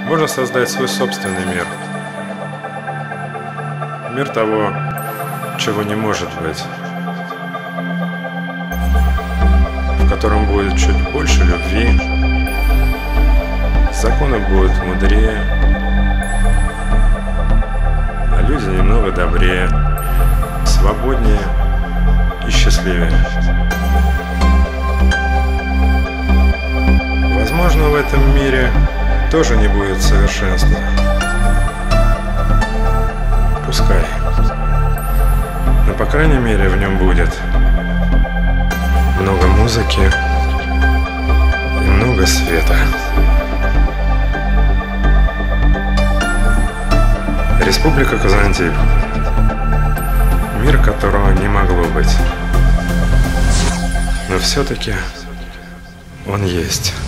Можно создать свой собственный мир. Мир того, чего не может быть. В котором будет чуть больше любви. Законы будут мудрее, а люди немного добрее, свободнее и счастливее. Возможно, в этом мире тоже не будет совершенства. Пускай. Но, по крайней мере, в нем будет много музыки и много света. Республика Казантип. Мир, которого не могло быть. Но все-таки он есть.